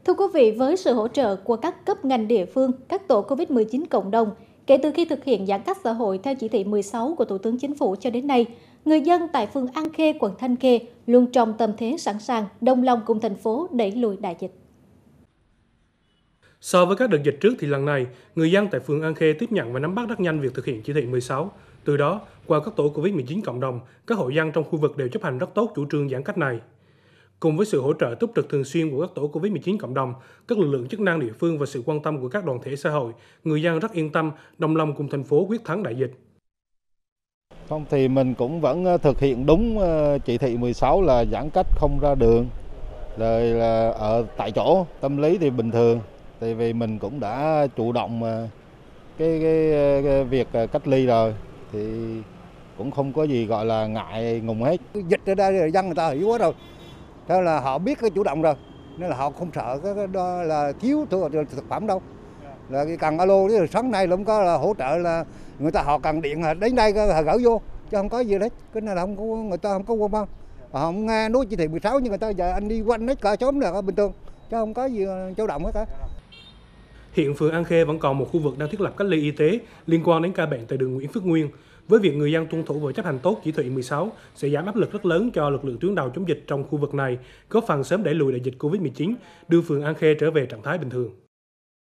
Thưa quý vị, với sự hỗ trợ của các cấp ngành địa phương, các tổ COVID-19 cộng đồng, kể từ khi thực hiện giãn cách xã hội theo chỉ thị 16 của Thủ tướng Chính phủ cho đến nay, người dân tại phường An Khê, quận Thanh Khê luôn trong tâm thế sẵn sàng, đồng lòng cùng thành phố đẩy lùi đại dịch. So với các đợt dịch trước thì lần này, người dân tại phường An Khê tiếp nhận và nắm bắt rất nhanh việc thực hiện chỉ thị 16. Từ đó, qua các tổ COVID-19 cộng đồng, các hộ dân trong khu vực đều chấp hành rất tốt chủ trương giãn cách này. Cùng với sự hỗ trợ túc trực thường xuyên của các tổ COVID-19 cộng đồng, các lực lượng chức năng địa phương và sự quan tâm của các đoàn thể xã hội, người dân rất yên tâm, đồng lòng cùng thành phố quyết thắng đại dịch. Không thì mình cũng vẫn thực hiện đúng chỉ thị 16 là giãn cách không ra đường, rồi là ở tại chỗ, tâm lý thì bình thường. Tại vì mình cũng đã chủ động cái việc cách ly rồi thì cũng không có gì gọi là ngại ngùng hết. Dịch ở đây dân người ta hiểu quá rồi, thế là họ biết cái chủ động rồi, nên là họ không sợ cái đó là thiếu thực phẩm đâu. Là cái cần alo cái sáng nay cũng có là hỗ trợ, là người ta họ cần điện đến đây họ gửi vô chứ không có gì đấy. Cái này là không có, người ta không có quan tâm, họ không nghe nói chỉ thị 16 nhưng người ta giờ anh đi quanh hết cả xóm là bình thường chứ không có gì chủ động hết cả. Hiện phường An Khê vẫn còn một khu vực đang thiết lập cách ly y tế liên quan đến ca bệnh tại đường Nguyễn Phước Nguyên. Với việc người dân tuân thủ và chấp hành tốt chỉ thị 16 sẽ giảm áp lực rất lớn cho lực lượng tuyến đầu chống dịch trong khu vực này, góp phần sớm đẩy lùi đại dịch Covid-19, đưa phường An Khê trở về trạng thái bình thường.